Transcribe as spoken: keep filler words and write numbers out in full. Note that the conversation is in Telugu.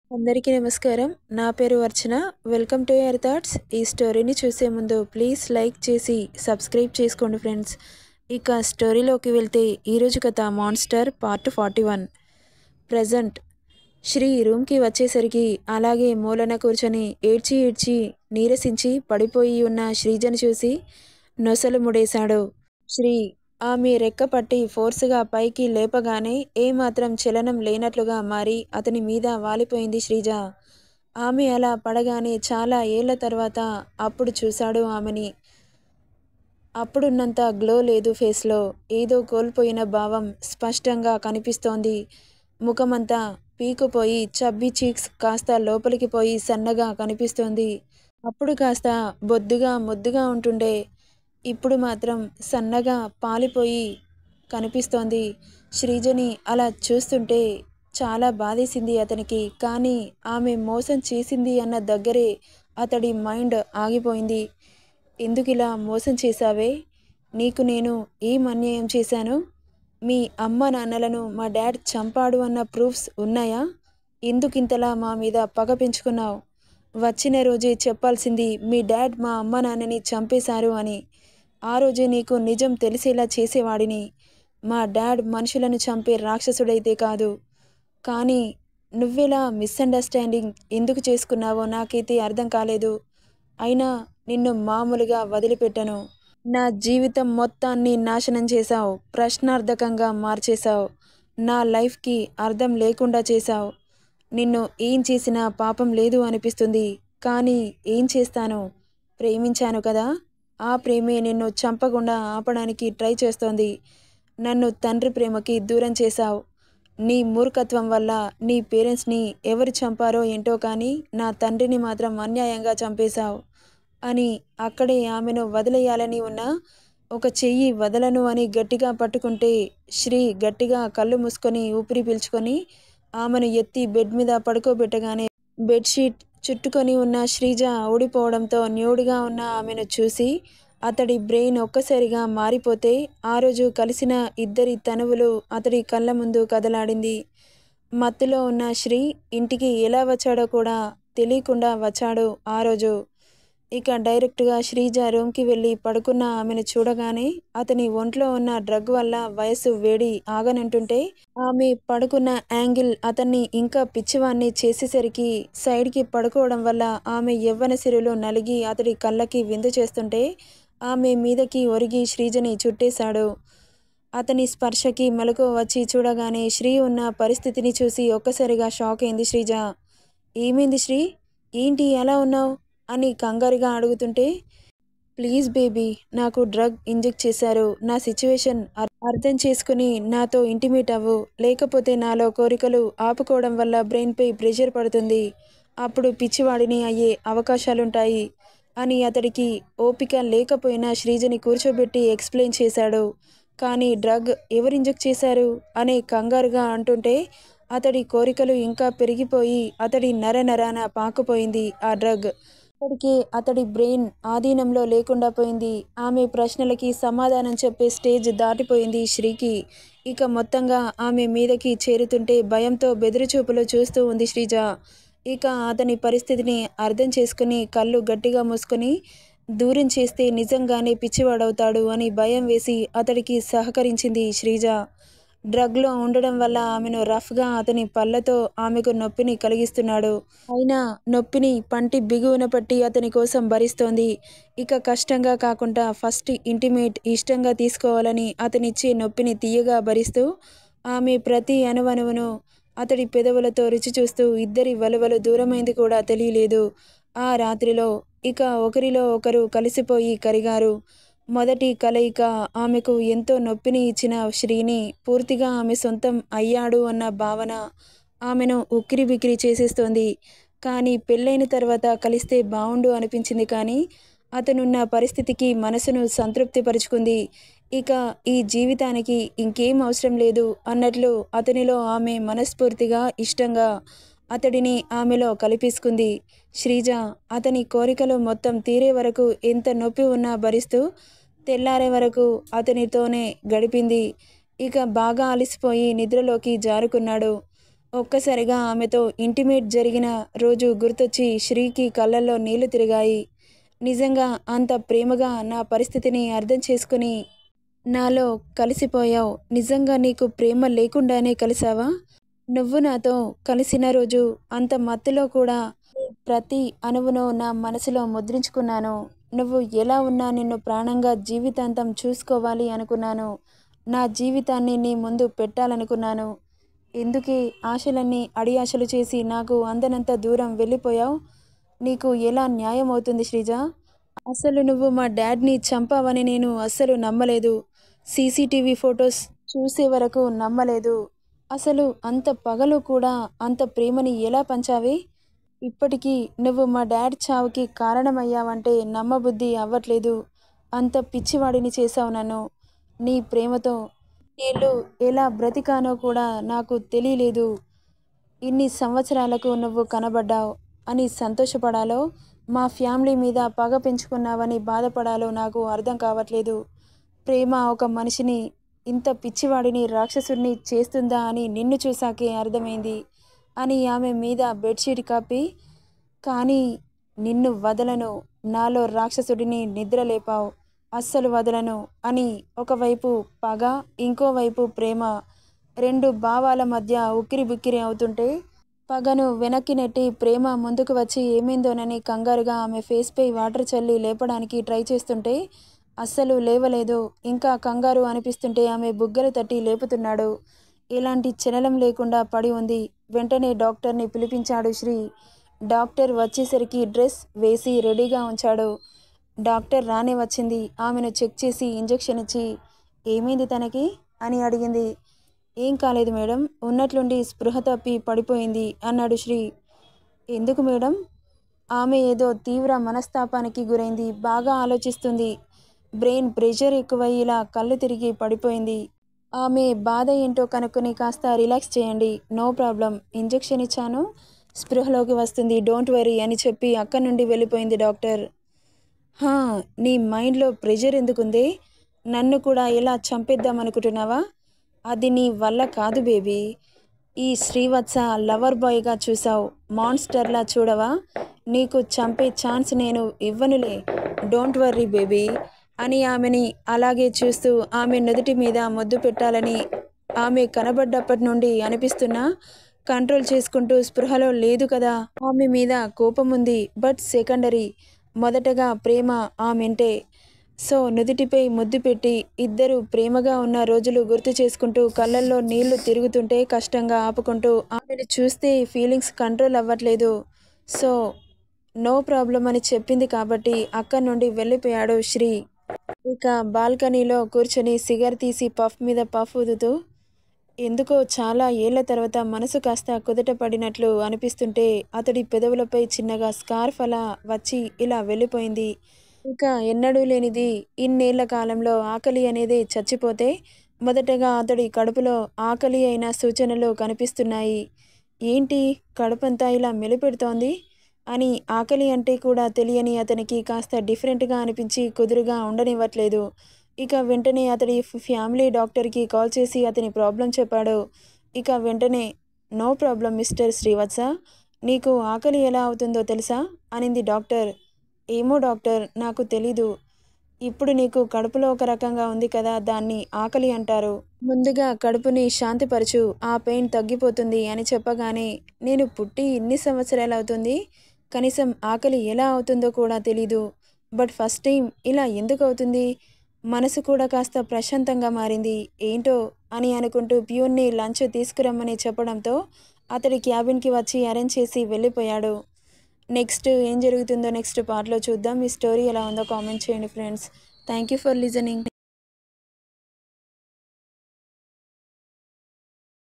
అందరికీ నమస్కారం. నా పేరు Archana. Welcome to your thoughts. ఈ స్టోరీని చూసే ముందు ప్లీజ్ లైక్ చేసి సబ్స్క్రైబ్ చేసుకోండి ఫ్రెండ్స్. ఇక స్టోరీలోకి వెళ్తే ఈరోజు కథ monster part forty one. Present Sri రూమ్కి వచ్చేసరికి అలాగే మూలన కూర్చొని ఏడ్చి ఏడ్చి నీరసించి పడిపోయి ఉన్న శ్రీజను చూసి నొసలు ముడేశాడు. శ్రీ ఆమె రెక్క పట్టి ఫోర్సుగా పైకి లేపగానే ఏమాత్రం చలనం లేనట్లుగా మారి అతని మీద వాలిపోయింది శ్రీజ. ఆమె అలా పడగానే చాలా ఏళ్ల తర్వాత అప్పుడు చూశాడు ఆమెని. అప్పుడున్నంత గ్లో లేదు ఫేస్లో. ఏదో కోల్పోయిన భావం స్పష్టంగా కనిపిస్తోంది. ముఖమంతా పీకుపోయి చబ్బీ చీక్స్ కాస్త లోపలికి పోయి సన్నగా కనిపిస్తోంది. అప్పుడు కాస్త బొద్దుగా ముద్దుగా ఉంటుండే, ఇప్పుడు మాత్రం సన్నగా పాలిపోయి కనిపిస్తోంది. శ్రీజని అలా చూస్తుంటే చాలా బాధేసింది అతనికి. కానీ ఆమె మోసం చేసింది అన్న దగ్గరే అతడి మైండ్ ఆగిపోయింది. ఎందుకిలా మోసం చేశావే? నీకు నేను ఏం అన్యాయం చేశాను? మీ అమ్మ నాన్నలను మా డాడ్ చంపాడు అన్న ప్రూఫ్స్ ఉన్నాయా? ఎందుకింతలా మా మీద పగ పెంచుకున్నావు? వచ్చిన రోజే చెప్పాల్సింది మీ డాడ్ మా అమ్మ నాన్నని చంపేశారు అని. ఆ రోజే నీకు నిజం తెలిసేలా చేసేవాడిని. మా డాడ్ మనుషులను చంపే రాక్షసుడైతే కాదు. కానీ నువ్వెలా మిస్అండర్స్టాండింగ్ ఎందుకు చేసుకున్నావో నాకైతే అర్థం కాలేదు. అయినా నిన్ను మామూలుగా వదిలిపెట్టను. నా జీవితం మొత్తాన్ని నాశనం చేశావు. ప్రశ్నార్థకంగా మార్చేశావు. నా లైఫ్కి అర్థం లేకుండా చేశావు. నిన్ను ఏం చేసినా పాపం లేదు అనిపిస్తుంది. కానీ ఏం చేస్తాను? ప్రేమించాను కదా, ఆ ప్రేమే నిన్ను చంపకుండా ఆపడానికి ట్రై చేస్తోంది. నన్ను తండ్రి ప్రేమకి దూరం చేశావు. నీ మూర్ఖత్వం వల్ల నీ పేరెంట్స్ని ఎవరు చంపారో ఏంటో కానీ నా తండ్రిని మాత్రం అన్యాయంగా చంపేశావు అని అక్కడే ఆమెను వదిలేయాలని ఉన్నా ఒక చెయ్యి వదలను అని గట్టిగా పట్టుకుంటే శ్రీ గట్టిగా కళ్ళు మూసుకొని ఊపిరి పీల్చుకొని ఆమెను ఎత్తి బెడ్ మీద పడుకోబెట్టగానే బెడ్షీట్ చుట్టుకొని ఉన్న శ్రీజ ఊడిపోవడంతో న్యూడ్గా ఉన్న ఆమెను చూసి అతడి బ్రెయిన్ ఒక్కసారిగా మారిపోతే ఆ రోజు కలిసిన ఇద్దరి తనువులు అతడి కళ్ళ ముందు కదలాడింది. మత్తులో ఉన్న శ్రీ ఇంటికి ఎలా వచ్చాడో కూడా తెలియకుండా వచ్చాడు ఆ రోజు. ఇక డైరెక్ట్గా శ్రీజ రూమ్కి వెళ్ళి పడుకున్న ఆమెను చూడగానే అతని ఒంట్లో ఉన్న డ్రగ్ వల్ల వయస్సు వేడి ఆగనంటుంటే ఆమె పడుకున్న యాంగిల్ అతన్ని ఇంకా పిచ్చివాన్ని చేసేసరికి సైడ్కి పడుకోవడం వల్ల ఆమె యవ్వన సిరులు నలిగి అతడి కళ్ళకి విందు చేస్తుంటే ఆమె మీదకి ఒరిగి శ్రీజని చుట్టేశాడు. అతని స్పర్శకి మెలకువ వచ్చి చూడగానే శ్రీ ఉన్న పరిస్థితిని చూసి ఒక్కసారిగా షాక్ అయింది శ్రీజ. ఏమైంది శ్రీ? ఏంటి అలా ఉన్నావు అని కంగారుగా అడుగుతుంటే, ప్లీజ్ బేబీ, నాకు డ్రగ్ ఇంజెక్ట్ చేశారు. నా సిచ్యువేషన్ అర్థం చేసుకుని నాతో ఇంటిమేట్ అవ్వు. లేకపోతే నాలో కోరికలు ఆపుకోవడం వల్ల బ్రెయిన్పై ప్రెషర్ పడుతుంది. అప్పుడు పిచ్చివాడిని అయ్యే అవకాశాలుంటాయి అని అతడికి ఓపిక లేకపోయినా శ్రీజని కూర్చోబెట్టి ఎక్స్ప్లెయిన్ చేశాడు. కానీ డ్రగ్ ఎవరు ఇంజెక్ట్ చేశారు అనే కంగారుగా అంటుంటే అతడి కోరికలు ఇంకా పెరిగిపోయి అతడి నర నరాన పాకుపోయింది ఆ డ్రగ్. అప్పటికే అతడి బ్రెయిన్ ఆధీనంలో లేకుండా పోయింది. ఆమె ప్రశ్నలకి సమాధానం చెప్పే స్టేజ్ దాటిపోయింది శ్రీకి. ఇక మొత్తంగా ఆమె మీదకి చేరుతుంటే భయంతో బెదిరిచూపులు చూస్తూ ఉంది శ్రీజ. ఇక అతని పరిస్థితిని అర్థం చేసుకుని కళ్ళు గట్టిగా మూసుకొని దూరం చేస్తే నిజంగానే పిచ్చివాడవుతాడు అని భయం వేసి అతడికి సహకరించింది శ్రీజ. డ్రగ్లో ఉండడం వల్ల ఆమెను రఫ్గా అతని పళ్ళతో ఆమెకు నొప్పిని కలిగిస్తున్నాడు. అయినా నొప్పిని పంటి బిగువున పట్టి అతని కోసం భరిస్తోంది. ఇక కష్టంగా కాకుండా ఫస్ట్ ఇంటిమేట్ ఇష్టంగా తీసుకోవాలని అతనిచ్చే నొప్పిని తీయగా భరిస్తూ ఆమె ప్రతి అణువణువును అతడి పెదవులతో రుచి చూస్తూ ఇద్దరి వలువలు దూరమైంది కూడా తెలియలేదు. ఆ రాత్రిలో ఇక ఒకరిలో ఒకరు కలిసిపోయి కరిగారు. మొదటి కలయిక ఆమెకు ఎంతో నొప్పిని ఇచ్చిన శ్రీని పూర్తిగా ఆమె సొంతం అయ్యాడు అన్న భావన ఆమెను ఉక్కిరి బిక్కిరి చేసేస్తోంది. కానీ పెళ్ళైన తర్వాత కలిస్తే బావుండు అనిపించింది. కానీ అతనున్న పరిస్థితికి మనసును సంతృప్తిపరుచుకుంది. ఇక ఈ జీవితానికి ఇంకేం అవసరం లేదు అన్నట్లు అతనిలో ఆమె మనస్ఫూర్తిగా ఇష్టంగా అతడిని ఆమెలో కలిపేసుకుంది. శ్రీజ అతని కోరికలు మొత్తం తీరే వరకు ఎంత నొప్పి ఉన్నా భరిస్తూ తెల్లారే వరకు అతనితోనే గడిపింది. ఇక బాగా అలసిపోయి నిద్రలోకి జారుకున్నాడు. ఒక్కసారిగా ఆమెతో ఇంటిమేట్ జరిగిన రోజు గుర్తొచ్చి శ్రీకి కళ్ళల్లో నీళ్లు తిరిగాయి. నిజంగా అంత ప్రేమగా నా పరిస్థితిని అర్థం చేసుకుని నాలో కలిసిపోయావు. నిజంగా నీకు ప్రేమ లేకుండానే కలిసావా? నువ్వు నాతో కలిసిన రోజు అంత మత్తులో కూడా ప్రతి అణువును నా మనసులో ముద్రించుకున్నాను. నువ్వు ఎలా ఉన్నా నిన్ను ప్రాణంగా జీవితాంతం చూసుకోవాలి అనుకున్నాను. నా జీవితాన్ని నీ ముందు పెట్టాలనుకున్నాను. ఎందుకే ఆశలన్నీ అడియాశలు చేసి నాకు అందనంత దూరం వెళ్ళిపోయావు? నీకు ఎలా న్యాయం అవుతుంది శ్రీజ? అసలు నువ్వు మా డాడ్ని చంపావని నేను అస్సలు నమ్మలేదు. సీసీటీవీ ఫొటోస్ చూసే వరకు నమ్మలేదు. అసలు అంత పగలు కూడా అంత ప్రేమని ఎలా పంచావే? ఇప్పటికీ నువ్వు మా డాడ్ చావుకి కారణమయ్యావంటే నమ్మబుద్ధి అవ్వట్లేదు. అంత పిచ్చివాడిని చేశావు నన్ను. నీ ప్రేమతో నేను ఎలా బ్రతికానో కూడా నాకు తెలియలేదు. ఇన్ని సంవత్సరాలకు నువ్వు కనబడ్డావు అని సంతోషపడాలో, మా ఫ్యామిలీ మీద పగ పెంచుకున్నావని బాధపడాలో నాకు అర్థం కావట్లేదు. ప్రేమ ఒక మనిషిని ఇంత పిచ్చివాడిని రాక్షసుడిని చేస్తుందా అని నిన్ను చూసాకే అర్థమైంది అని ఆమె మీద బెడ్షీట్ కప్పి, కానీ నిన్ను వదలను, నాలో రాక్షసుడిని నిద్రలేపావు, అస్సలు వదలను అని ఒకవైపు పగ, ఇంకోవైపు ప్రేమ, రెండు భావాల మధ్య ఉక్కిరి బిక్కిరి అవుతుంటే పగను వెనక్కి నెట్టి ప్రేమ ముందుకు వచ్చి ఏమైందోనని కంగారుగా ఆమె ఫేస్పై వాటర్ చల్లి లేపడానికి ట్రై చేస్తుంటే అస్సలు లేవలేదు. ఇంకా కంగారు అనిపిస్తుంటే ఆమె బుగ్గలు తట్టి లేపుతున్నాడు. ఎలాంటి చలనం లేకుండా పడి ఉంది. వెంటనే డాక్టర్ని పిలిపించాడు శ్రీ. డాక్టర్ వచ్చేసరికి డ్రెస్ వేసి రెడీగా ఉంచాడు. డాక్టర్ రానే వచ్చింది. ఆమెను చెక్ చేసి ఇంజెక్షన్ ఇచ్చి, ఏమైంది తనకి అని అడిగింది. ఏం కాలేదు మేడం, ఉన్నట్లుండి స్పృహ తప్పి పడిపోయింది అన్నాడు శ్రీ. ఎందుకు మేడం? ఆమె ఏదో తీవ్ర మనస్తాపానికి గురైంది. బాగా ఆలోచిస్తుంది. బ్రెయిన్ ప్రెషర్ ఎక్కువై ఇలా కళ్ళు తిరిగి పడిపోయింది. ఆమె బాధ ఏంటో కనుక్కొని కాస్త రిలాక్స్ చేయండి. నో ప్రాబ్లం, ఇంజెక్షన్ ఇచ్చాను, స్పృహలోకి వస్తుంది, డోంట్ వరీ అని చెప్పి అక్కడి నుండి వెళ్ళిపోయింది డాక్టర్. హా, నీ మైండ్లో ప్రెషర్ ఎందుకుంది? నన్ను కూడా ఎలా చంపేద్దామనుకుంటున్నావా? అది నీ వల్ల కాదు బేబీ. ఈ శ్రీవత్స లవర్ బాయ్గా చూసావు, మాన్స్టర్లా చూడవా? నీకు చంపే ఛాన్స్ నేను ఇవ్వనులే, డోంట్ వర్రీ బేబీ అని ఆమెని అలాగే చూస్తూ ఆమె నుదుటి మీద ముద్దు పెట్టాలని ఆమె కనబడ్డప్పటి నుండి అనిపిస్తున్నా కంట్రోల్ చేసుకుంటూ స్పృహలో లేదు కదా. ఆమె మీద కోపం ఉంది, బట్ సెకండరీ. మొదటగా ప్రేమ ఆమెంటే. సో నుదుటిపై ముద్దు పెట్టి ఇద్దరు ప్రేమగా ఉన్న రోజులు గుర్తు చేసుకుంటూ కళ్ళల్లో నీళ్లు తిరుగుతుంటే కష్టంగా ఆపుకుంటూ ఆమెను చూస్తే ఫీలింగ్స్ కంట్రోల్ అవ్వట్లేదు. సో నో ప్రాబ్లం అని చెప్పింది కాబట్టి అక్కడి నుండి వెళ్ళిపోయాడు శ్రీ. ఇక బాల్కనీలో కూర్చొని సిగర్ తీసి పఫ్ మీద పఫ్ ఊదుతూ ఎందుకో చాలా ఏళ్ల తర్వాత మనసు కాస్త కుదుట పడినట్లు అనిపిస్తుంటే అతడి పెదవులపై చిన్నగా స్కార్ఫ్ అలా వచ్చి ఇలా వెళ్ళిపోయింది. ఇక ఎన్నడూ లేనిది ఇన్నేళ్ల కాలంలో ఆకలి అనేది చచ్చిపోతే మొదటగా అతడి కడుపులో ఆకలి అయిన సూచనలు కనిపిస్తున్నాయి. ఏంటి కడుపంతా ఇలా మెలిపెడుతోంది అని ఆకలి అంటే కూడా తెలియని అతనికి కాస్త డిఫరెంట్గా అనిపించి కుదురుగా ఉండనివ్వట్లేదు. ఇక వెంటనే అతడి ఫ్యామిలీ డాక్టర్కి కాల్ చేసి అతని ప్రాబ్లం చెప్పాడు. ఇక వెంటనే నో ప్రాబ్లం మిస్టర్ శ్రీవత్స, నీకు ఆకలి ఎలా అవుతుందో తెలుసా అనింది డాక్టర్. ఏమో డాక్టర్, నాకు తెలీదు. ఇప్పుడు నీకు కడుపులో ఒక రకంగా ఉంది కదా, దాన్ని ఆకలి అంటారు. ముందుగా కడుపుని శాంతిపరచు, ఆ పెయిన్ తగ్గిపోతుంది అని చెప్పగానే నేను పుట్టి ఇన్ని సంవత్సరాలు అవుతుంది, కనీసం ఆకలి ఎలా అవుతుందో కూడా తెలీదు. బట్ ఫస్ట్ టైం ఇలా ఎందుకు అవుతుంది? మనసు కూడా కాస్త ప్రశాంతంగా మారింది. ఏంటో అని అనుకుంటూ ప్యూన్ని లంచ్ తీసుకురమ్మని చెప్పడంతో అతడి క్యాబిన్కి వచ్చి అరేంజ్ చేసి వెళ్ళిపోయాడు. నెక్స్ట్ ఏం జరుగుతుందో నెక్స్ట్ పార్ట్లో చూద్దాం. ఈ స్టోరీ ఎలా ఉందో కామెంట్ చేయండి friends. Thank you for listening.